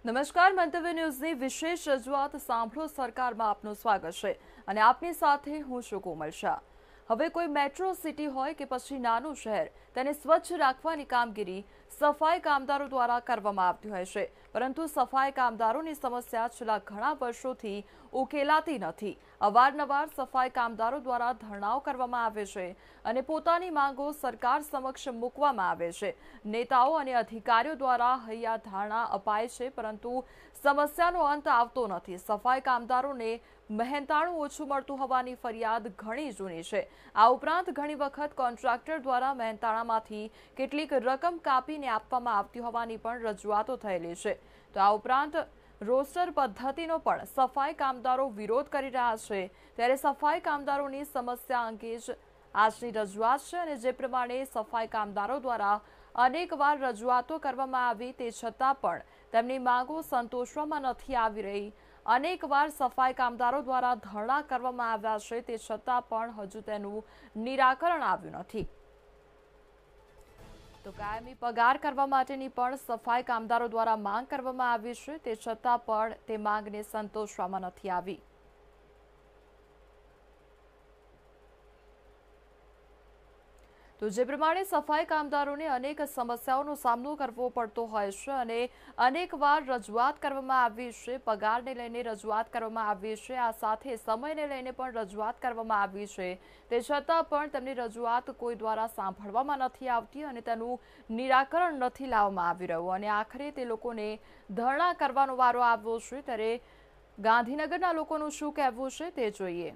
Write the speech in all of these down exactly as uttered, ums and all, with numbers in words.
નમસ્કાર, મંતવ્ય ન્યૂઝની વિશેષ રજૂઆત સાંભળો સરકારમાં આપનું સ્વાગત છે અને આપની સાથે હું છું કોમલ શાહ। હવે કોઈ મેટ્રો સિટી હોય કે પછી નાનું શહેર, તેને સ્વચ્છ રાખવાની કામગીરી સફાઈ કામદારો દ્વારા કરવામાં આવતી હોય છે, પરંતુ સફાઈ કામદારોની સમસ્યા છેલ્લા ઘણા વર્ષોથી ઉકેલાતી નથી। અવારનવાર સફાઈ કામદારો દ્વારા ધરણાઓ કરવામાં આવે છે અને પોતાની માંગો સરકાર સમક્ષ મૂકવામાં આવે છે। નેતાઓ અને અધિકારીઓ દ્વારા હૈયા ધારણા અપાય છે, પરંતુ સમસ્યાનો અંત આવતો નથી। સફાઈ કામદારોને મહેનતાણું ઓછું મળતું હોવાની ફરિયાદ ઘણી જૂની છે। આ ઉપરાંત ઘણી વખત કોન્ટ્રાક્ટર દ્વારા મહેનતાણામાંથી કેટલીક રકમ કાપીને આપવામાં આવતી હોવાની પણ રજૂઆતો થયેલી છે। તો આ ઉપરાંત રોસ્ટર પદ્ધતિનો પણ સફાઈ કામદારો વિરોધ કરી રહ્યા છે। ત્યારે સફાઈ કામદારોની સમસ્યા અંગે જ આજની રજૂઆત છે અને જે પ્રમાણે સફાઈ કામદારો દ્વારા અનેકવાર રજૂઆતો કરવામાં આવી તે છતાં પણ તેમની માંગો સંતોષવામાં નથી આવી રહી। અનેકવાર સફાઈ કામદારો દ્વારા ધરણા કરવામાં આવ્યા છે, તે છતાં પણ હજુ તેનું નિરાકરણ આવ્યું નથી। તો કાયમી પગાર કરવા માટેની પણ સફાઈ કામદારો દ્વારા માંગ કરવામાં આવી છે, તે છતાં પણ તે માંગને સંતોષવામાં નથી આવી। તો જે પ્રમાણે સફાઈ કામદારોને અનેક સમસ્યાઓનો સામનો કરવો પડતો હોય છે અને અનેકવાર રજૂઆત કરવામાં આવી છે, પગારને લઈને રજૂઆત કરવામાં આવી છે, આ સાથે સમયને લઈને પણ રજૂઆત કરવામાં આવી છે, તે છતાં પણ તેમની રજૂઆત કોઈ દ્વારા સાંભળવામાં નથી આવતી અને તેનું નિરાકરણ નથી લાવવામાં આવી રહ્યું અને આખરે તે લોકોને ધરણા કરવાનો વારો આવ્યો છે। ત્યારે ગાંધીનગરના લોકોનું શું કહેવું છે તે જોઈએ।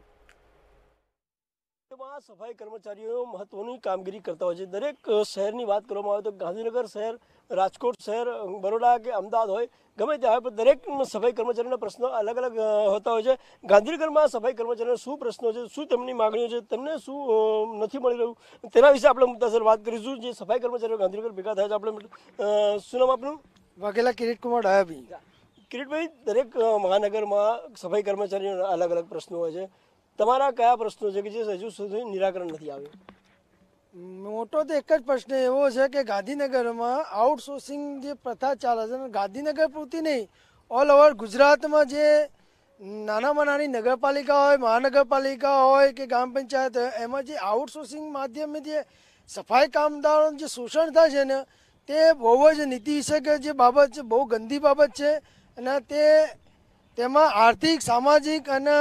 સફાઈ કર્મચારીઓ મહત્વની કામગીરી કરતા હોય છે। દરેક શહેરની વાત કરવામાં આવે તો ગાંધીનગર શહેર, રાજકોટ શહેર, બરોડા કે અમદાવાદ હોય, ગમે ત્યાં હોય, દરેક સફાઈ કર્મચારીના પ્રશ્નો અલગ અલગ હોતા હોય છે। ગાંધીનગરમાં સફાઈ કર્મચારીના શું પ્રશ્નો છે, શું તેમની માગણીઓ છે, તેમને શું નથી મળી રહ્યું, તેના વિશે આપણે મુદ્દાસર વાત કરીશું। જે સફાઈ કર્મચારીઓ ગાંધીનગર ભેગા થયા છે, આપણે શું નામ આપનું? વાઘેલા કિરીટકુમાર ડાયાભાઈ। કિરીટભાઈ, દરેક મહાનગરમાં સફાઈ કર્મચારીઓના અલગ અલગ પ્રશ્નો હોય છે, તમારા કયા પ્રશ્નો છે કે જે હજુ સુધી નિરાકરણ નથી આવ્યું? મોટો તો એક જ પ્રશ્ન એવો છે કે ગાંધીનગરમાં આઉટસોર્સિંગ જે પ્રથા ચાલે છે, ગાંધીનગર પૂરતી નહીં, ઓલ ઓવર ગુજરાતમાં જે નાનામાં નાની નગરપાલિકા હોય, મહાનગરપાલિકા હોય કે ગ્રામ પંચાયત હોય, એમાં જે આઉટસોર્સિંગ માધ્યમે જે સફાઈ કામદારોનું જે શોષણ થાય છે ને, તે બહુ જ નીતિ વિષયક જે બાબત છે, બહુ ગંદી બાબત છે અને તે તેમાં આર્થિક, સામાજિક અને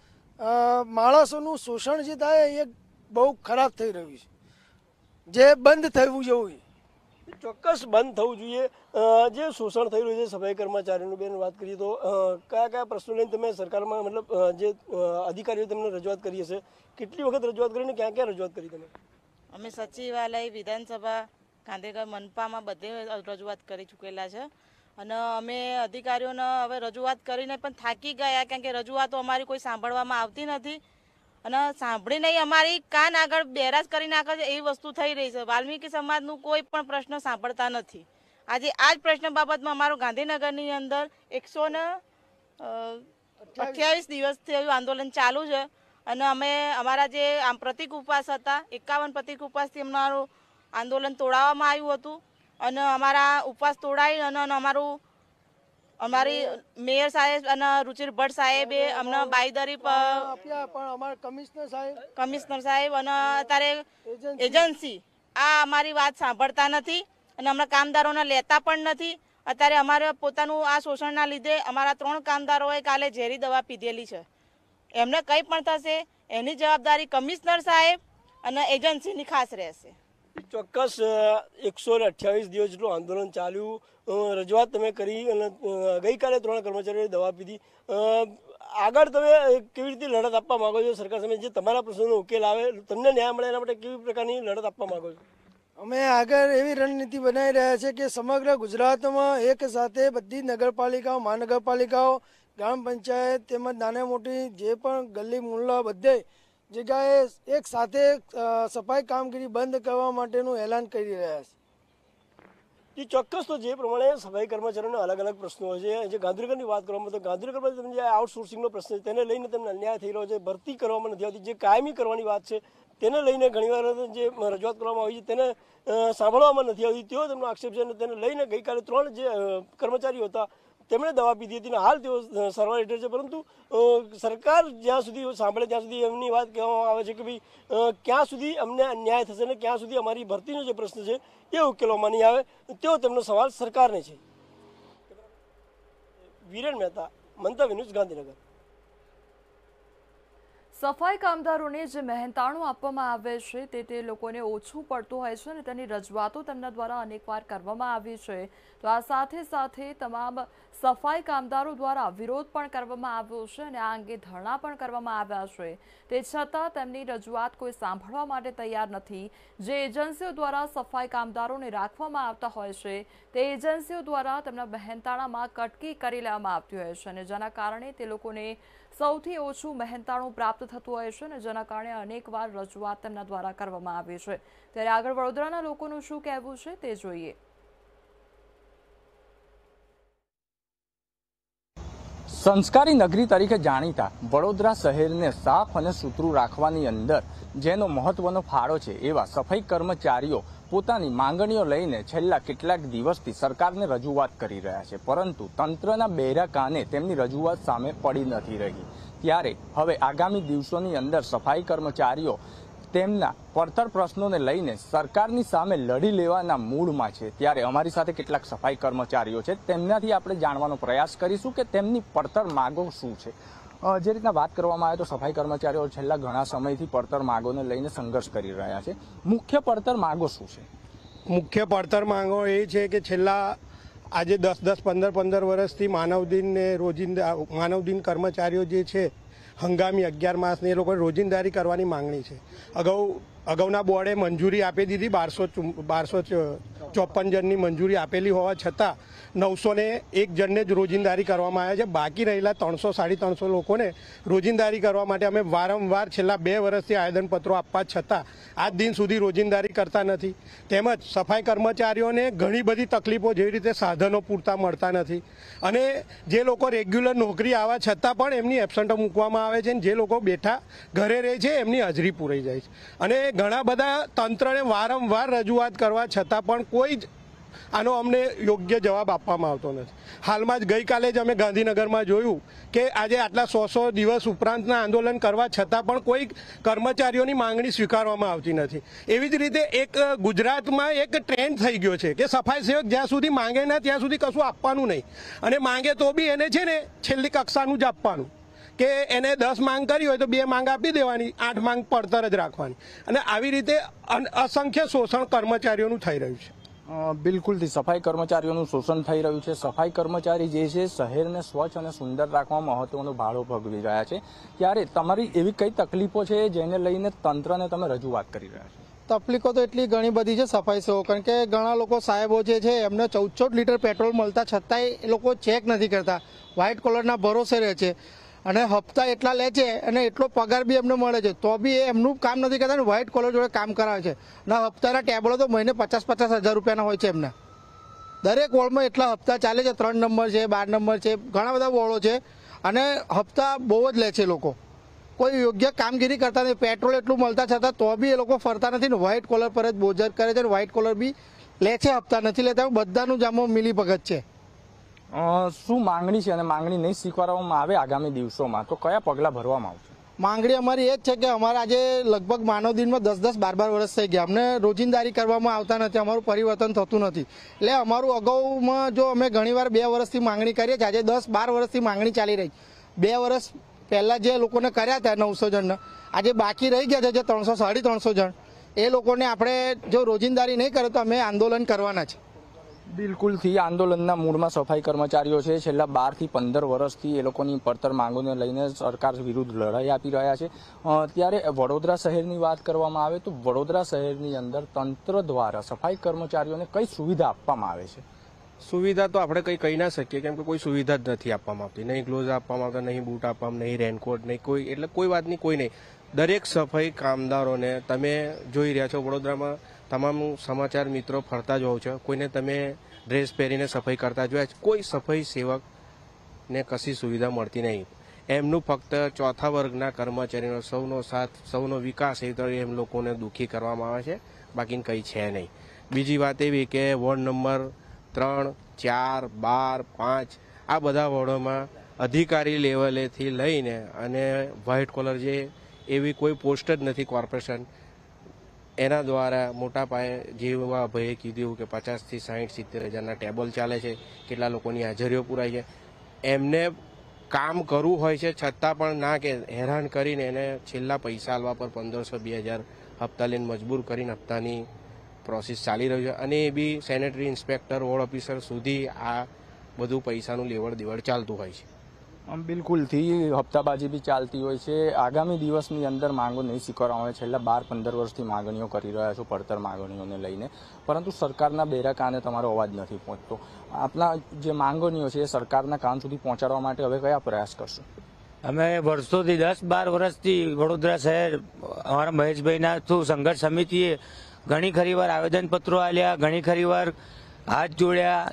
માણસોનું શોષણ જે થાય એ બહુ ખરાબ થઈ રહ્યું છે, જે બંધ થવું જોઈએ। ચોક્કસ બંધ થવું જોઈએ। જે શોષણ થઈ રહ્યું છે સફાઈ કર્મચારીનું, બેન વાત કરીએ તો કયા કયા પ્રશ્નો લઈને તમે સરકારમાં, મતલબ જે અધિકારીઓ તમને રજૂઆત કરી હશે, કેટલી વખત રજૂઆત કરીને ક્યાં ક્યાં રજૂઆત કરી તમે? અમે સચિવાલય, વિધાનસભા, ગાંધીનગર મનપામાં બધે રજૂઆત કરી ચૂકેલા છે અને અમે અધિકારીઓને હવે રજૂઆત કરીને પણ થાકી ગયા, કારણ કે રજૂઆતો અમારી કોઈ સાંભળવામાં આવતી નથી અને સાંભળીને અમારી કાન આગળ બેરાજ કરી નાખે છે એવી વસ્તુ થઈ રહી છે। વાલ્મીકી સમાજનું કોઈ પણ પ્રશ્ન સાંભળતા નથી। આજે આ જ પ્રશ્ન બાબતમાં અમારું ગાંધીનગરની અંદર એકસો ને અઠ્યાવીસ દિવસથી આંદોલન ચાલુ છે અને અમે અમારા જે આમ પ્રતિક ઉપવાસ હતા, એકાવન પ્રતિક ઉપવાસથી અમારું આંદોલન તોડાવવામાં આવ્યું હતું અને અમારા ઉપવાસ તોડાવી અને અમારું અમારી મેયર સાહેબ અને રુચિર ભટ્ટ સાહેબે અમને બાંયધરી પણ કમિશનર સાહેબ કમિશનર સાહેબ અને અત્યારે એજન્સી આ અમારી વાત સાંભળતા નથી અને અમને કામદારોને લેતા પણ નથી। અત્યારે અમારે પોતાનું આ શોષણના લીધે અમારા ત્રણ કામદારોએ કાલે ઝેરી દવા પીધેલી છે, એમને કંઈ પણ થશે એની જવાબદારી કમિશનર સાહેબ અને એજન્સીની ખાસ રહેશે। ચોક્કસ એકસો ને અઠ્યાવીસ દિવસ જેટલું આંદોલન ચાલ્યું, રજૂઆત તમે કરી અને ગઈકાલે ત્રણ કર્મચારીઓએ દવા પીધી, આગળ તમે કેવી રીતે લડત આપવા માંગો છો સરકાર સામે, જે તમારા પ્રશ્નોનો ઉકેલ આવે, તમને ન્યાય મળે એના માટે કેવી પ્રકારની લડત આપવા માંગો છો? અમે આગળ એવી રણનીતિ બનાવી રહ્યા છે કે સમગ્ર ગુજરાતમાં એક સાથે બધી નગરપાલિકાઓ, મહાનગરપાલિકાઓ, ગ્રામ પંચાયત તેમજ નાના મોટી જે પણ ગલી મુહલ્લા બધે જગ્યાએ એક સાથે સફાઈ કામગીરી બંધ કરવા માટેનું એલાન કરી રહ્યા છે। ચોક્કસ, તો જે પ્રમાણે સફાઈ કર્મચારીઓના અલગ અલગ પ્રશ્નો હોય છે, જે ગાંધીનગરની વાત કરવામાં તો ગાંધીનગરમાં તમે જે આઉટસોર્સિંગનો પ્રશ્ન છે તેને લઈને તમને અન્યાય થઈ રહ્યો છે, ભરતી કરવામાં નથી આવતી, જે કાયમી કરવાની વાત છે તેને લઈને ઘણીવાર જે રજૂઆત કરવામાં આવી છે તેને સાંભળવામાં નથી આવતી, તેઓ તેમનો આક્ષેપ છે અને તેને લઈને ગઈકાલે ત્રણ જે કર્મચારીઓ હતા તેમણે દવા પીધી હતી અને હાલ તેઓ સારવાર હેઠળ છે. પરંતુ સરકાર જ્યાં સુધી સાંભળે ત્યાં સુધી એમની વાત કહેવામાં આવે છે કે ભાઈ ક્યાં સુધી અમને અન્યાય થશે અને ક્યાં સુધી અમારી ભરતીનો જે પ્રશ્ન છે એ ઉકેલવામાં નહીં આવે, તેવો તેમનો સવાલ સરકારને છે. વિરેન મહેતા, મંતવ્ય ન્યૂઝ, ગાંધીનગર. સફાઈ કામદારોને જે મહેનતાણું આપવામાં આવે છે તે તે લોકોને ઓછું પડતું હોય છે અને તેની રજૂઆતો તેમના દ્વારા અનેકવાર કરવામાં આવી છે. તો આ સાથે સાથે તમામ સફાઈ કામદારો દ્વારા વિરોધ પણ કરવામાં આવ્યો છે અને આ અંગે ધરણા પણ કરવામાં આવ્યા છે. તે છતાં તેમની રજૂઆત કોઈ સાંભળવા માટે તૈયાર નથી. જે એજન્સીઓ દ્વારા સફાઈ કામદારોને રાખવામાં આવતા હોય છે તે એજન્સીઓ દ્વારા તેમના મહેનતાણામાં કટકી કરી લેવામાં આવતી હોય છે અને જેના કારણે તે લોકોને સૌથી ઓછું મહેનતાણું પ્રાપ્ત થતું હોય છે અને જેના કારણે અનેકવાર રજૂઆત તેમના દ્વારા કરવામાં આવી છે. ત્યારે આગળ વડોદરાના લોકોનું શું કહેવું છે તે જોઈએ. સંસ્કારી નગરી તરીકે જાણીતા વડોદરા શહેરને સાફ અને સુથરું રાખવાની અંદર જેનો મહત્વનો ફાળો છે એવા સફાઈ કર્મચારીઓ પોતાની માંગણીઓ લઈને છેલ્લા કેટલાક દિવસથી સરકારને રજૂઆત કરી રહ્યા છે, પરંતુ તંત્રના બહેરા કાને તેમની રજૂઆત સામે પડી નથી રહી. ત્યારે હવે આગામી દિવસોની અંદર સફાઈ કર્મચારીઓ તેમના પડતર પ્રશ્નોને લઈને સરકારની સામે લડી લેવાના મૂડમાં છે. ત્યારે અમારી સાથે કેટલાક સફાઈ કર્મચારીઓ છે, તેમનાથી આપણે જાણવાનો પ્રયાસ કરીશું કે તેમની પડતર માગો શું છે. જે રીતના વાત કરવામાં આવે તો સફાઈ કર્મચારીઓ છેલ્લા ઘણા સમયથી પડતર માગોને લઈને સંઘર્ષ કરી રહ્યા છે. મુખ્ય પડતર માગો શું છે? મુખ્ય પડતર માંગો એ છે કે છેલ્લા આજે દસ દસ પંદર પંદર વર્ષથી માનવદિન ને રોજિંદા માનવદિન કર્મચારીઓ જે છે હંગામી અગિયાર માસની એ લોકોને રોજિંદારી કરવાની માંગણી છે. અગાઉ અગાઉના બોર્ડે મંજૂરી આપી દીધી, બારસો બારસો ચોપન જણની મંજૂરી આપેલી હોવા છતાં નવસો ને એક જણને જ રોજિંદારી કરવામાં આવ્યા છે. બાકી રહેલા ત્રણસો સાડી ત્રણસો લોકોને રોજિંદારી કરવા માટે અમે વારંવાર છેલ્લા બે વર્ષથી આવેદનપત્રો આપવા છતાં આજ દિન સુધી રોજિંદારી કરતા નથી. તેમજ સફાઈ કર્મચારીઓને ઘણી બધી તકલીફો, જેવી રીતે સાધનો પૂરતા મળતા નથી અને જે લોકો રેગ્યુલર નોકરી આવવા છતાં પણ એમની એબસન્ટો મૂકવામાં આવે છે અને જે લોકો બેઠા ઘરે રહે છે એમની હાજરી પૂરાઈ જાય છે. અને ઘણા બધા તંત્રને વારંવાર રજૂઆત કરવા છતાં પણ કોઈ જ આનો અમને યોગ્ય જવાબ આપવામાં આવતો નથી. હાલમાં જ ગઈકાલે જ અમે ગાંધીનગરમાં જોયું કે આજે આટલા સો સો દિવસ ઉપરાંતના આંદોલન કરવા છતાં પણ કોઈ કર્મચારીઓની માંગણી સ્વીકારવામાં આવતી નથી. એવી જ રીતે એક ગુજરાતમાં એક ટ્રેન્ડ થઈ ગયો છે કે સફાઈ સેવક જ્યાં સુધી માંગે ના ત્યાં સુધી કશું આપવાનું નહીં, અને માંગે તો બી એને છે ને છેલ્લી કક્ષાનું જ આપવાનું, કે એને દસ માંગ કરી હોય તો બે માંગ આપી દેવાની, આઠ માંગ પડતર જ રાખવાની. અને આવી રીતે અસંખ્ય શોષણ કર્મચારીઓનું થઈ રહ્યું છે. બિલકુલથી સફાઈ કર્મચારીઓનું શોષણ થઈ રહ્યું છે. સફાઈ કર્મચારી જે છે શહેરને સ્વચ્છ અને સુંદર રાખવામાં મહત્વનો ભાળો ભજવી રહ્યા છે. ત્યારે તમારી એવી કઈ તકલીફો છે જેને લઈને તંત્રને તમે રજૂઆત કરી રહ્યા છો? તકલીફો તો એટલી ઘણી બધી છે સફાઈ સેવકો, કારણ કે ઘણા લોકો સાહેબો જે છે એમને ચૌદ ચૌદ લીટર પેટ્રોલ મળતા છતાંય એ લોકો ચેક નથી કરતા, વ્હાઇટ કોલરના ભરોસે રહે છે અને હપ્તા એટલા લે છે અને એટલો પગાર બી એમને મળે છે તો બી એ એમનું કામ નથી કરતા અને વ્હાઇટ કોલર જોડે કામ કરાવે છે. ના હપ્તાના ટેબલો તો મહિને પચાસ પચાસ હજાર રૂપિયાના હોય છે એમના. દરેક વોર્ડમાં એટલા હપ્તા ચાલે છે, ત્રણ નંબર છે, બાર નંબર છે, ઘણા બધા વોર્ડો છે અને હપ્તા બહુ જ લે છે લોકો. કોઈ યોગ્ય કામગીરી કરતા નથી. પેટ્રોલ એટલું મળતા છતાં તો બી એ લોકો ફરતા નથી ને વ્હાઇટ કોલર પર જ બોજર કરે છે અને વ્હાઇટ કોલર બી લે છે, હપ્તા નથી લેતા. બધાનું જ આમાં મિલી ભગત છે. શું માંગણી છે અને માંગણી નહીં સ્વીકારવામાં આવે આગામી દિવસોમાં તો કયા પગલાં ભરવામાં આવશે? માંગણી અમારી એ જ છે કે અમારે આજે લગભગ માનવ દિનમાં દસ દસ બાર બાર વર્ષ થઈ ગયા, અમને રોજિંદારી કરવામાં આવતા નથી, અમારું પરિવર્તન થતું નથી. એટલે અમારું અગાઉમાં જો અમે ઘણીવાર બે વર્ષથી માંગણી કરીએ છીએ, આજે દસ બાર વર્ષથી માંગણી ચાલી રહી. બે વર્ષ પહેલાં જે લોકોને કર્યા હતા નવસો જણને, આજે બાકી રહી ગયા છે જે ત્રણસો સાડી ત્રણસો જણ, એ લોકોને આપણે જો રોજિંદારી નહીં કરે તો અમે આંદોલન કરવાના છે. બિલકુલથી આંદોલનના મૂળમાં સફાઈ કર્મચારીઓ છે. છેલ્લા બારથી પંદર વર્ષથી એ લોકોની પડતર માંગોને લઈને સરકાર વિરુદ્ધ લડાઈ આપી રહ્યા છે. ત્યારે વડોદરા શહેરની વાત કરવામાં આવે તો વડોદરા શહેરની અંદર તંત્ર દ્વારા સફાઈ કર્મચારીઓને કઈ સુવિધા આપવામાં આવે છે? સુવિધા તો આપણે કંઈ કહી ના શકીએ, કેમ કે કોઈ સુવિધા જ નથી આપવામાં આવતી. નહીં ગ્લોવ્સ આપવામાં આવતા, નહીં બૂટ આપવામાં, નહીં રેનકોટ, નહીં કોઈ, એટલે કોઈ વાતની કોઈ નહીં. દરેક સફાઈ કામદારોને તમે જોઈ રહ્યા છો, વડોદરામાં તમામ સમાચાર મિત્રો ફરતા જ હોવ છો, કોઈને તમે ડ્રેસ પહેરીને સફાઈ કરતા જોયા છે? કોઈ સફાઈ સેવકને કશી સુવિધા મળતી નહીં. એમનું ફક્ત ચોથા વર્ગના કર્મચારીનો સૌનો સાથ, સૌનો વિકાસ એ તો એમ લોકોને દુઃખી કરવામાં આવે છે, બાકી કંઈ છે નહીં. બીજી વાત એવી કે વોર્ડ નંબર ત્રણ, ચાર, બાર, પાંચ આ બધા વોર્ડોમાં અધિકારી લેવલેથી લઈને અને વ્હાઇટ કોલર જે એવી કોઈ પોસ્ટ જ નથી કોર્પોરેશન એના દ્વારા મોટા પાયે જેવા ભાઈએ કીધું કે પચાસથી સાહીઠ સિત્તેર હજારના ટેબલ ચાલે છે, કેટલા લોકોની હાજરીઓ પુરાય છે, એમને કામ કરવું હોય છે છતાં પણ ના કે હેરાન કરીને એને છેલ્લા પૈસા આલવા પર પંદરસો બે હજાર હપ્તા લઈને મજબૂર કરીને હપ્તાની પ્રોસેસ ચાલી રહ્યું છે અને એ બી સેનેટરી ઇન્સ્પેક્ટર વોર્ડ ઓફિસર સુધી આ બધું પૈસાનું લેવડ દેવડ ચાલતું હોય છે. બિલકુલથી હપ્તાબાજી બી ચાલતી હોય છે. આગામી દિવસની અંદર માંગો નહીં સ્વીકારવામાં આવે. છેલ્લા બાર પંદર વર્ષથી માંગણીઓ કરી રહ્યા છો પડતર માંગણીઓને લઈને, પરંતુ સરકારના બેરા કાને તમારો અવાજ નથી પહોંચતો. આપના જે માંગણીઓ છે એ સરકારના કાન સુધી પહોંચાડવા માટે હવે કયા પ્રયાસ કરશો? અમે વર્ષોથી દસ બાર વર્ષથી વડોદરા શહેર અમારા મહેશભાઈના થ્રુ સંઘર્ષ સમિતિએ ઘણી ખરી વાર આવેદનપત્રો આપ્યા, ઘણી ખરી વાર હાથ જોડ્યા,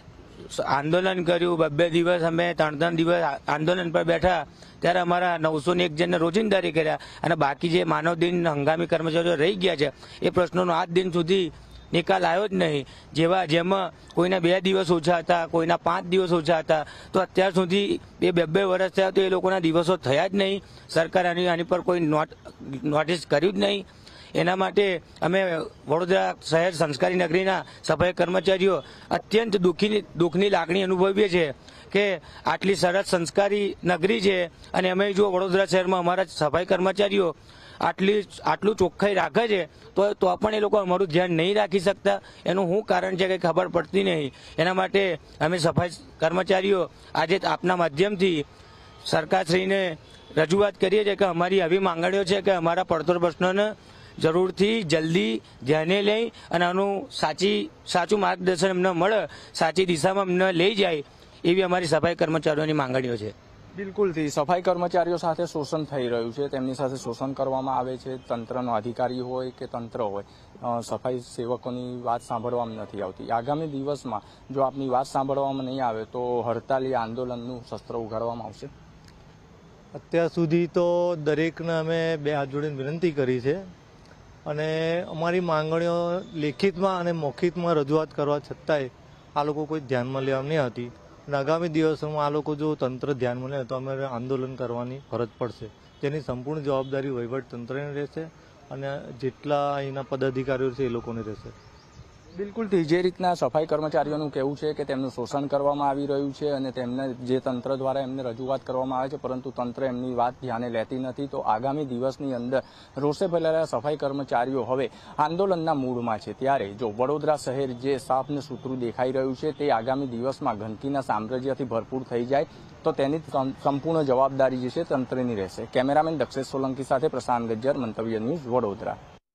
આંદોલન કર્યું. બબ્બે દિવસ અમે ત્રણ ત્રણ દિવસ આંદોલન પર બેઠા ત્યારે અમારા નવસો ને એક જણને રોજિંદારી કર્યા અને બાકી જે માનવ દિન હંગામી કર્મચારીઓ રહી ગયા છે એ પ્રશ્નોનો આજ દિન સુધી નિકાલ આવ્યો જ નહીં. જેવા જેમાં કોઈના બે દિવસ ઓછા હતા, કોઈના પાંચ દિવસ ઓછા હતા, તો અત્યાર સુધી એ બે બે વર્ષ થયા તો એ લોકોના દિવસો થયા જ નહીં. સરકાર આની આની પર કોઈ નોટ નોટિસ કર્યું જ નહીં. એના માટે અમે વડોદરા શહેર સંસ્કારી નગરીના સફાઈ કર્મચારીઓ અત્યંત દુઃખી દુઃખની લાગણી અનુભવીએ છીએ કે આટલી સરસ સંસ્કારી નગરી છે અને અમે જો વડોદરા શહેરમાં અમારા સફાઈ કર્મચારીઓ આટલી આટલું ચોખ્ખાઈ રાખે છે તો તો પણ એ લોકો અમારું ધ્યાન નહીં રાખી શકતા. એનું શું કારણ છે કંઈ ખબર પડતી નહીં. એના માટે અમે સફાઈ કર્મચારીઓ આજે આપના માધ્યમથી સરકારશ્રીને રજૂઆત કરીએ છીએ કે અમારી આવી માંગણીઓ છે કે અમારા પડતર પ્રશ્નોને જરૂરથી જલ્દી ધ્યાને લઈ અને આનું સાચી સાચું માર્ગદર્શન અમને મળે, સાચી દિશામાં અમને લઈ જાય એવી અમારી સફાઈ કર્મચારીઓની માંગણીઓ છે. બિલકુલથી સફાઈ કર્મચારીઓ સાથે શોષણ થઈ રહ્યું છે, તેમની સાથે શોષણ કરવામાં આવે છે. તંત્રનો અધિકારી હોય કે તંત્ર હોય, સફાઈ સેવકોની વાત સાંભળવામાં નથી આવતી. આગામી દિવસમાં જો આપની વાત સાંભળવામાં નહીં આવે તો હડતાલી આંદોલનનું શસ્ત્ર ઉગાડવામાં આવશે. અત્યાર સુધી તો દરેકને અમે બે હાથ જોડીને વિનંતી કરી છે અને અમારી માંગણીઓ લેખિતમાં અને મૌખિકમાં રજૂઆત કરવા છતાંય આ લોકો કોઈ ધ્યાનમાં લેવા નહીં હતી. અને આગામી દિવસોમાં આ લોકો જો તંત્ર ધ્યાનમાં લે તો અમે આંદોલન કરવાની ફરજ પડશે, જેની સંપૂર્ણ જવાબદારી વહીવટ તંત્રની રહેશે અને જેટલા અહીંના પદાધિકારીઓ છે એ લોકોને રહેશે. બિલકુલથી જે રીતના સફાઈ કર્મચારીઓનું કહેવું છે કે તેમનું શોષણ કરવામાં આવી રહ્યું છે અને તેમને જે તંત્ર દ્વારા એમને રજૂઆત કરવામાં આવે છે પરંતુ તંત્ર એમની વાત ધ્યાને લેતી નથી, તો આગામી દિવસની અંદર રોષે ભરેલા સફાઈ કર્મચારીઓ હવે આંદોલનના મૂડમાં છે. ત્યારે જો વડોદરા શહેર જે સાફ ને સૂતરું દેખાઈ રહ્યું છે તે આગામી દિવસમાં ગંદકીના સામ્રાજ્યથી ભરપૂર થઈ જાય તો તેની સંપૂર્ણ જવાબદારી જે છે તંત્રની રહેશે. કેમેરામેન દક્ષેશ સોલંકી સાથે પ્રશાંત ગજ્જર, મંતવ્ય ન્યૂઝ, વડોદરા.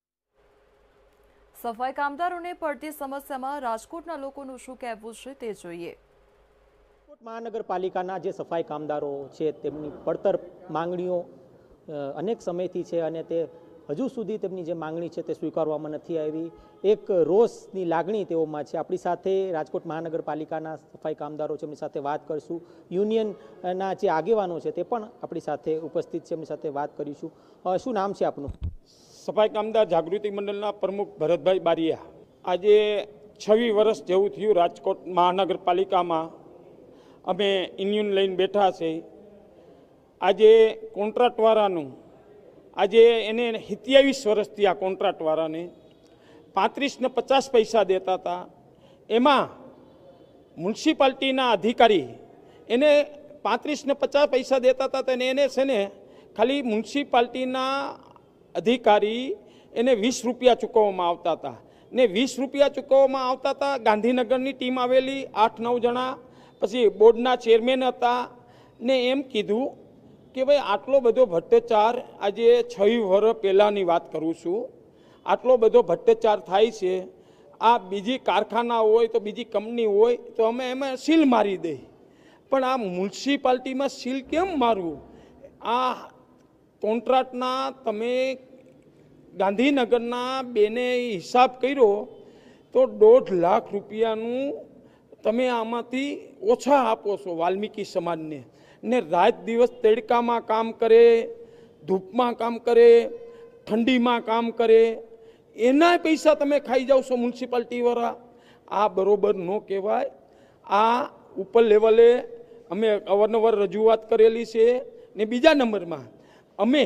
સફાઈ કામદારોને પડતી સમસ્યામાં રાજકોટના લોકોનું શું કહેવું છે તે જોઈએ. રાજકોટ મહાનગરપાલિકાના જે સફાઈ કામદારો છે તેમની પડતર માંગણીઓ અનેક સમયથી છે અને તે હજુ સુધી તેમની જે માંગણી છે તે સ્વીકારવામાં નથી આવી. એક રોષની લાગણી તેઓમાં છે. આપણી સાથે રાજકોટ મહાનગરપાલિકાના સફાઈ કામદારો છે, એમની સાથે વાત કરીશું. યુનિયનના જે આગેવાનો છે તે પણ આપણી સાથે ઉપસ્થિત છે, એમની સાથે વાત કરીશું. શું નામ છે આપનું? સફાઈ કામદાર જાગૃતિ મંડળના પ્રમુખ ભરતભાઈ બારિયા. આજે છવ્વીસ વર્ષ જેવું થયું રાજકોટ મહાનગરપાલિકામાં અમે યુનિયન લઈને બેઠા છે. આજે કોન્ટ્રાક્ટવાળાનું આજે એને સત્યાવીસ વર્ષથી આ કોન્ટ્રાક્ટવાળાને પાંત્રીસ ને પચાસ પૈસા દેતા હતા. એમાં મ્યુનિસિપાલિટીના અધિકારી એને પાંત્રીસ ને પચાસ પૈસા દેતા હતા તેને એને છે ને ખાલી મ્યુનિસિપાલિટીના અધિકારી એને વીસ રૂપિયા ચૂકવવામાં આવતા હતા ને વીસ રૂપિયા ચૂકવવામાં આવતા હતા. ગાંધીનગરની ટીમ આવેલી આઠ નવ જણા, પછી બોર્ડના ચેરમેન હતા ને એમ કીધું કે ભાઈ આટલો બધો ભ્રષ્ટાચાર, આજે છવ્વીસ વર્ષ પહેલાંની વાત કરું છું, આટલો બધો ભ્રષ્ટાચાર થાય છે. આ બીજી કારખાના હોય તો બીજી કંપની હોય તો અમે એમાં સીલ મારી દઈએ, પણ આ મ્યુનિસિપાલિટીમાં સીલ કેમ મારવું? આ કોન્ટ્રાક્ટના તમે ગાંધીનગરના બેને હિસાબ કર્યો તો દોઢ લાખ રૂપિયાનું તમે આમાંથી ઓછા આપો છો વાલ્મીકી સમાજને. ને રાત દિવસ તડકામાં કામ કરે, ધૂપમાં કામ કરે, ઠંડીમાં કામ કરે, એના પૈસા તમે ખાઈ જાઓ છો મ્યુનિસિપાલિટીવાળા. આ બરોબર ન કહેવાય. આ ઉપર લેવલે અમે અવારનવાર રજૂઆત કરેલી છે ને બીજા નંબરમાં અમે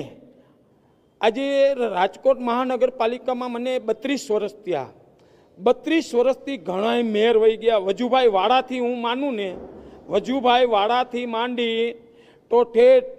આજે રાજકોટ મહાનગરપાલિકામાં મને બત્રીસ વર્ષ થયા. બત્રીસ વર્ષથી ઘણા મેયર વહી ગયા. વજુભાઈ વાડાથી હું માનું ને, વજુભાઈ વાડાથી માંડી તો ઠેઠ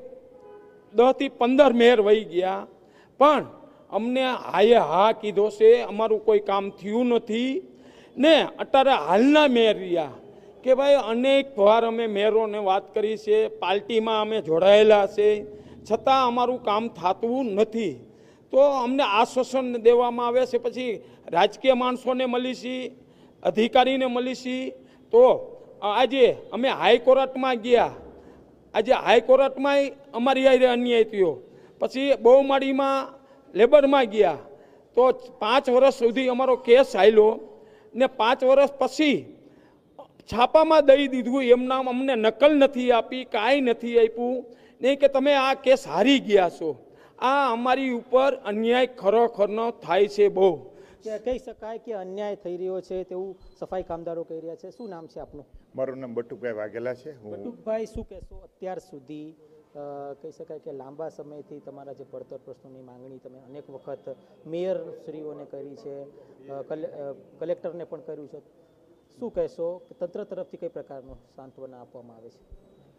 દસથી પંદર મેયર વહી ગયા, પણ અમને હાએ હા કીધો છે. અમારું કોઈ કામ થયું નથી ને અત્યારે હાલના મેયર રહ્યા કે ભાઈ અનેક વાર અમે મેયરોને વાત કરી છે, પાર્ટીમાં અમે જોડાયેલા છે, છતાં અમારું કામ થતું નથી. તો અમને આશ્વાસન દેવામાં આવે છે, પછી રાજકીય માણસોને મળી છીએ, અધિકારીને મળી છીએ. તો આજે અમે હાઈકોર્ટમાં ગયા, આજે હાઈકોર્ટમાં અમારી હારે અન્યાય થયો. પછી બહુમાળીમાં લેબરમાં ગયા તો પાંચ વર્ષ સુધી અમારો કેસ હાલ્યો ને પાંચ વર્ષ પછી છાપામાં દઈ દીધું. એમના અમને નકલ નથી આપી, કાંઈ નથી આપ્યું, નહીં કે તમે આ કેસ હારી ગયા છો. આ અમારી ઉપર અન્યાય ખરેખરનો થાય છે. બહુ કહી શકાય કે અન્યાય થઈ રહ્યો છે તેવું સફાઈ કામદારો કહી રહ્યા છે. શું નામ છે આપનું? મારું નામ બટુકભાઈ વાઘેલા છે. બટુકભાઈ, શું કહેશો? અત્યાર સુધી કહી શકાય કે લાંબા સમયથી તમારા જે પડતર પ્રશ્નોની માંગણી તમે અનેક વખત મેયરશ્રીઓને કરી છે, કલેક્ટરને પણ કર્યું છે. શું કહેશો કે તંત્ર તરફથી કઈ પ્રકારનું સાંત્વના આપવામાં આવે છે?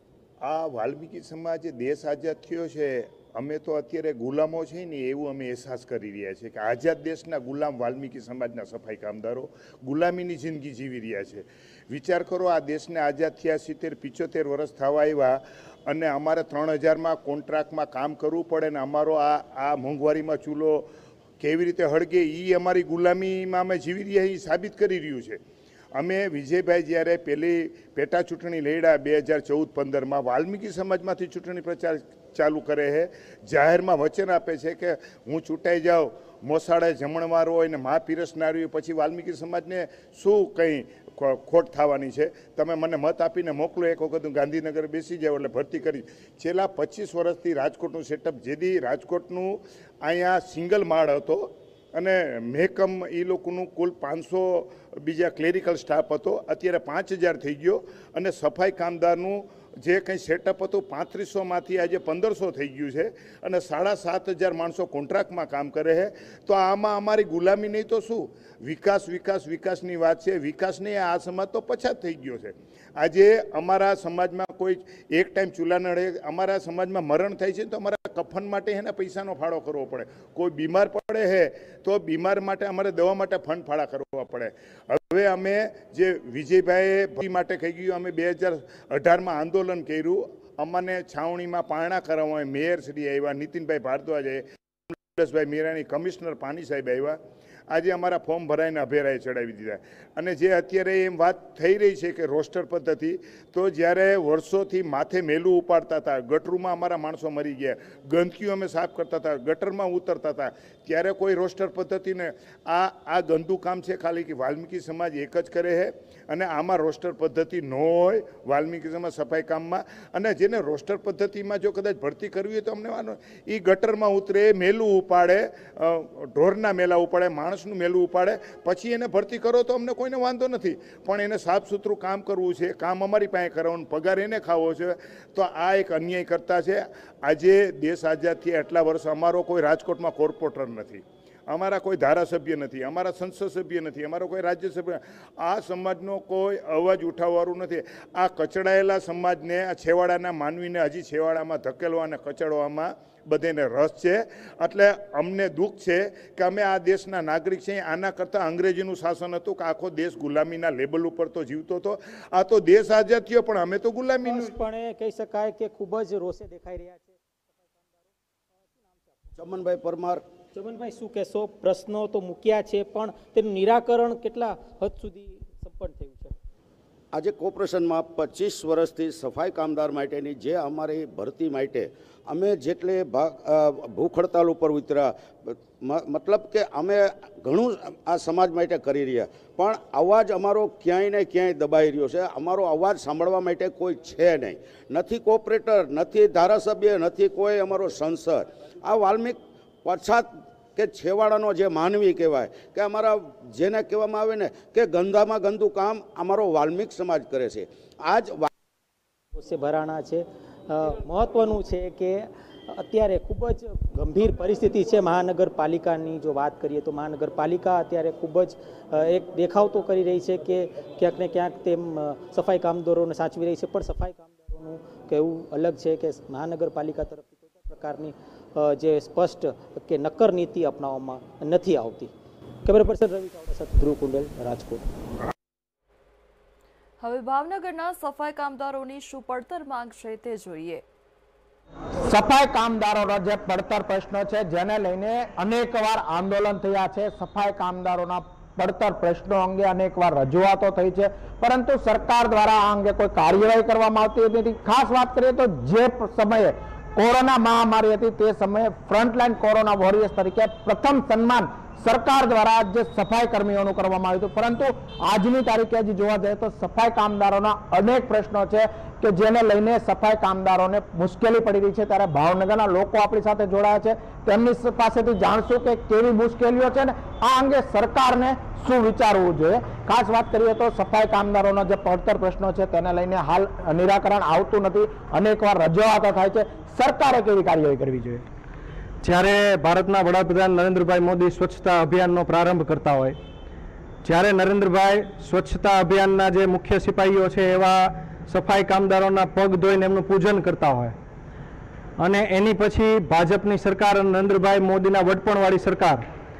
આ વાલ્મીકી સમાજ દેશ આઝાદ થયો છે, અમે તો અત્યારે ગુલામો છે ને એવું અમે અહેસાસ કરી રહ્યા છીએ કે આઝાદ દેશના ગુલામ વાલ્મીકી સમાજના સફાઈ કામદારો ગુલામીની જિંદગી જીવી રહ્યા છે. વિચાર કરો, આ દેશને આઝાદ થયા સિત્તેર પિચોતેર વર્ષ થવા આવ્યા અને અમારે ત્રણ હજારમાં કોન્ટ્રાક્ટમાં કામ કરવું પડે ને અમારો આ આ મોંઘવારીમાં ચૂલો કેવી રીતે હળગે એ અમારી ગુલામીમાં અમે જીવી રહ્યા એ સાબિત કરી રહ્યું છે. અમે વિજયભાઈ જ્યારે પહેલી પેટા ચૂંટણી લડ્યા બે હજાર ચૌદ પંદરમાં વાલ્મીકી સમાજમાંથી ચૂંટણી પ્રચાર ચાલુ કરે છે, જાહેરમાં વચન આપે છે કે હું ચૂંટાઈ જાઉં, મોસાળે જમણવાર હોય ને મા પીરસનારી હોય, પછી વાલ્મીકી સમાજને શું કંઈ ખોટ થવાની છે? તમે મને મત આપીને મોકલો, એક વખત હું ગાંધીનગર બેસી જાઉં એટલે ભરતી કરી. છેલ્લા પચીસ વર્ષથી રાજકોટનું સેટઅપ, જેથી રાજકોટનું અહીંયા સિંગલ માળ હતો અને મહેકમ એ લોકોનું કુલ પાંચસો બીજા ક્લેરિકલ સ્ટાફ હતો, અત્યારે પાંચ હજાર થઈ ગયો અને સફાઈ કામદારનું જે કંઈ સેટઅપ હતું પાંત્રીસોમાંથી આજે પંદરસો થઈ ગયું છે અને સાડા સાત હજાર માણસો કોન્ટ્રાક્ટમાં કામ કરે છે. તો આમાં અમારી ગુલામી નહીં તો શું? વિકાસ વિકાસ વિકાસની વાત છે, વિકાસ નહીં. આ સમાજ તો પછાત થઈ ગયો છે. આજે અમારા સમાજમાં કોઈ એક ટાઈમ ચૂલા નડે, અમારા સમાજમાં મરણ થાય છે તો અમારા કફન માટે એને પૈસાનો ફાળો કરવો પડે. કોઈ બીમાર પડે છે તો બીમાર માટે અમારે દવા માટે ફંડ ફાળા કરવા પડે. હવે અમે જે વિજયભાઈએ માટે કહી ગયું, અમે બે હજાર અઢારમાં આંદોલન કર્યું, અમને છાવણીમાં પારણા કરાવવા મેયર શ્રી આવ્યા, નીતિનભાઈ ભારદ્વાજ, ભાઈ મીરાણી, કમિશનર પાની સાહેબ આવ્યા. આજે અમારા ફોર્મ ભરાઈને અભેરાએ ચડાવી દીધા. અને જે અત્યારે એમ વાત થઈ રહી છે કે રોસ્ટર પદ્ધતિ, તો જ્યારે વર્ષોથી માથે મેલું ઉપાડતા હતા, ગટરમાં અમારા માણસો મરી ગયા, ગંદકીઓ અમે સાફ કરતા હતા, ગટરમાં ઉતરતા હતા, ત્યારે કોઈ રોસ્ટર પદ્ધતિને આ આ ગંદુ કામ છે ખાલી કે વાલ્મીકી સમાજ એક જ કરે છે અને આમાં રોસ્ટર પદ્ધતિ ન હોય વાલ્મીકી સમાજ સફાઈ કામમાં. અને જેને રોસ્ટર પદ્ધતિમાં જો કદાચ ભરતી કરવી હોય તો અમને વાનો એ ગટરમાં ઉતરે, મેલું ઉપાડે, ઢોરના મેલા ઉપાડે, માણસનું મેલું ઉપાડે, પછી એને ભરતી કરો તો અમને કોઈને વાંધો નથી, પણ એને સાફ સુથરું કામ કરવું છે, કામ અમારી પાસે કરવાનું, પગાર એને ખાવો છે. તો આ એક અન્યાય કરતા છે. આજે દેશ આઝાદ થયા એટલા વર્ષ અમારો કોઈ રાજકોટમાં કોર્પોરેટર નથી, અમારા કોઈ ધારાસભ્ય નથી, અમારા સંસદ સભ્ય નથી, અમારો કોઈ રાજ્યસભ્ય, આ સમાજનો કોઈ અવાજ ઉઠાવવાનું નથી. આ કચડાયેલા સમાજને, આ છેવાડાના માનવીને હજી છેવાડામાં ધકેલવા અને કચડવામાં બધાને રસ છે. એટલે અમને દુઃખ છે કે અમે આ દેશના નાગરિક છીએ. આના કરતાં અંગ્રેજીનું શાસન હતું કે આખો દેશ ગુલામીના લેબલ ઉપર તો જીવતો હતો. આ તો દેશ આઝાદ થયો પણ અમે તો ગુલામીનું પણ કહી શકાય કે ખૂબ જ રોષે દેખાઈ રહ્યા છે. ચમનભાઈ પરમાર. ચમનભાઈ, શું કહેશો? પ્રશ્નો તો મૂક્યા છે પણ તેનું નિરાકરણ કેટલા હદ સુધી સંપન્ન થયું છે? આજે કોર્પોરેશનમાં પચીસ વર્ષથી સફાઈ કામદાર માટેની જે અમારી ભરતી માટે અમે જેટલે ભાગ ભૂખ હડતાલ ઉપર ઉતર્યા, મતલબ કે અમે ઘણું આ સમાજ માટે કરી રહ્યા, પણ અવાજ અમારો ક્યાંય ને ક્યાંય દબાઈ રહ્યો છે. અમારો અવાજ સાંભળવા માટે કોઈ છે નહીં, નથી કોર્પોરેટર, નથી ધારાસભ્ય, નથી કોઈ અમારો સંસદ. આ વાલ્મીક પછાત કે છેવાડાનો જે માનવી કહેવાય કે અમારા જેને કહેવામાં આવે ને કે ગંદામાં ગંદુ કામ અમારો વાલ્મીક સમાજ કરે છે. આજ કોષે ભરાણા છે। મહત્વનું છે કે અત્યારે ખૂબ જ ગંભીર પરિસ્થિતિ છે મહાનગરપાલિકાની। જો વાત કરીએ તો મહાનગરપાલિકા અત્યારે ખૂબ જ એક દેખાવ તો કરી રહી છે કે ક્યાંક ને ક્યાંક તેમ સફાઈ કામદારોને સાચવી રહી છે, પણ સફાઈ કામદારોનું કહેવું અલગ છે કે મહાનગરપાલિકા તરફથી કોઈ પણ પ્રકારની જે સ્પષ્ટ કે નક્કર નીતિ અપનાવવામાં નથી આવતી। કેમેરા પર્સન રવિ ચાવડા સાથે ધ્રુવ કુંડલ, રાજકોટ। હવે ભાવનગરના સફાઈ કામદારોની શું પડતર માંગ છે તે જોઈએ। સફાઈ કામદારોનો જે પડતર પ્રશ્ન છે જેને લઈને અનેકવાર આંદોલન થયા છે, સફાઈ કામદારોના પડતર પ્રશ્નો અંગે અનેકવાર રજૂઆતો થઈ છે, પરંતુ સરકાર દ્વારા આ અંગે કોઈ કાર્યવાહી કરવામાં આવતી નથી। ખાસ વાત કરીએ તો જે સમયે કોરોના મહામારી હતી તે સમયે ફ્રન્ટલાઈન કોરોના વોરિયર્સ તરીકે પ્રથમ સન્માન સરકાર દ્વારા જે સફાઈ કર્મીઓનું કરવામાં આવ્યું હતું, પરંતુ આજની તારીખે હજી જોવા જઈએ તો સફાઈ કામદારોના અનેક પ્રશ્નો છે કે જેને લઈને સફાઈ કામદારોને મુશ્કેલી પડી રહી છે। ત્યારે ભાવનગરના લોકો આપણી સાથે જોડાયા છે, તેમની પાસેથી જાણશું કે કેવી મુશ્કેલીઓ છે ને આ અંગે સરકારને શું વિચારવું જોઈએ। ખાસ વાત કરીએ તો સફાઈ કામદારોના જે પડતર પ્રશ્નો છે તેને લઈને હાલ નિરાકરણ આવતું નથી, અનેકવાર રજૂઆતો થાય છે, સરકારે કેવી કાર્યવાહી કરવી જોઈએ। જ્યારે ભારતના વડાપ્રધાન નરેન્દ્રભાઈ મોદી સ્વચ્છતા અભિયાનનો પ્રારંભ કરતા હોય, જ્યારે નરેન્દ્રભાઈ સ્વચ્છતા અભિયાનના જે મુખ્ય સિપાહીઓ છે એવા સફાઈ કામદારોના પગ ધોઈને એમનું પૂજન કરતા હોય અને એની પછી ભાજપની સરકાર અને નરેન્દ્રભાઈ મોદીના વડપણવાળી સરકાર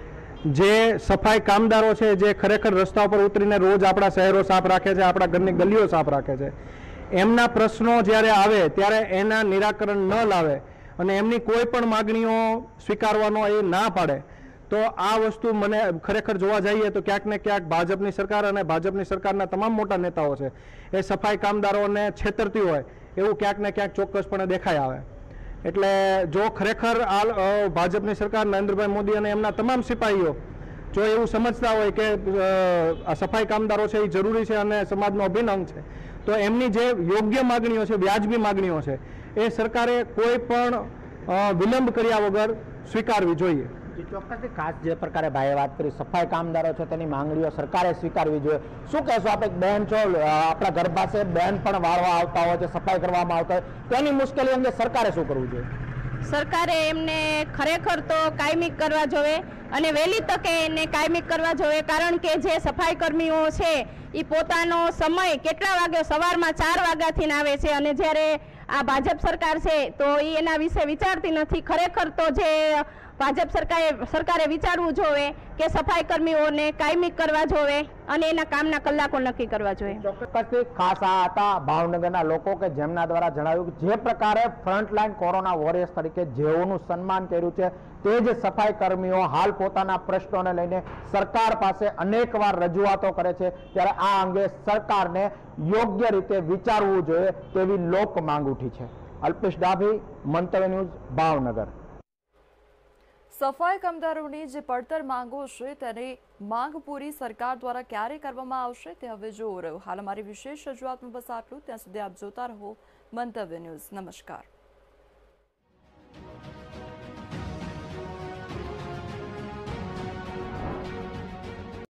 જે સફાઈ કામદારો છે જે ખરેખર રસ્તા ઉપર ઉતરીને રોજ આપણા શહેરો સાફ રાખે છે, આપણા ઘરની ગલીઓ સાફ રાખે છે, એમના પ્રશ્નો જ્યારે આવે ત્યારે એના નિરાકરણ ન લાવે અને એમની કોઈ પણ માગણીઓ સ્વીકારવાનો એ ના પાડે તો આ વસ્તુ મને ખરેખર જોવા જઈએ તો ક્યાંક ને ક્યાંક ભાજપની સરકાર અને ભાજપની સરકારના તમામ મોટા નેતાઓ છે એ સફાઈ કામદારોને છેતરતી હોય એવું ક્યાંક ને ક્યાંક ચોક્કસપણે દેખાઈ આવે। એટલે જો ખરેખર આ ભાજપની સરકાર નરેન્દ્રભાઈ મોદી અને એમના તમામ સિપાહીઓ જો એવું સમજતા હોય કે આ સફાઈ કામદારો છે એ જરૂરી છે અને સમાજનો અભિન્ન અંગ છે તો એમની જે યોગ્ય માગણીઓ છે, વ્યાજબી માગણીઓ છે એ સરકારે કોઈ પણ વિલંબ કર્યા વગર સ્વીકારવી જોઈએ। ચોક્કસથી ખાસ જે પ્રકારે ભાઈએ વાત કરી સફાઈ કામદારો છે તેની માંગણીઓ સરકારે સ્વીકારવી જોઈએ। શું કહેશો આપ, એક બેન છો, આપણા ઘર પાસે બેન પણ વાળવા આવતા હોય છે, સફાઈ કરવામાં આવતા હોય, તેની મુશ્કેલી અંગે સરકારે શું કરવું જોઈએ? સરકારે એમને ખરેખર તો કાયમી કરવા જોઈએ અને વહેલી તકે એને કાયમી કરવા જોઈએ, કારણ કે જે સફાઈ કર્મીઓ છે એ પોતાનો સમય કેટલા વાગે સવારમાં ચાર વાગ્યાથી આવે છે અને જ્યારે આ ભાજપ સરકાર છે તો એ એના વિશે વિચારતી નથી। ખરેખર તો જે ભાજપ સરકારે સરકારે વિચારવું જોઈએ કે સફાઈ કર્મીઓને કાયમી કરવા જોઈએ અને એના કામના કલાકો નક્કી કરવા જોઈએ। ચોક્કસથી ખાસ આ હતા ભાવનગરના લોકો કે જેમના દ્વારા જણાવ્યું કે જે પ્રકારે ફ્રન્ટલાઈન કોરોના વોરિયર્સ તરીકે જેઓનું સન્માન કર્યું છે તે જ સફાઈ કર્મીઓ હાલ પોતાના પ્રશ્નોને લઈને સરકાર પાસે અનેકવાર રજૂઆતો કરે છે, ત્યારે આ અંગે સરકારને યોગ્ય રીતે વિચારવું જોઈએ તેવી લોક માંગ ઉઠી છે। અલ્પેશ ડાભી, મંતવ્ય ન્યૂઝ, ભાવનગર। સફાઈ કામદારોની જે પડતર માંગો છે તેની માંગ પૂરી સરકાર દ્વારા ક્યારે કરવામાં આવશે તે હવે જોવું રહ્યું। હાલ અમારી વિશેષ રજૂઆતમાં બસ આટલું, ત્યાં સુધી આપ જોતા રહો મંતવ્ય ન્યૂઝ। નમસ્કાર।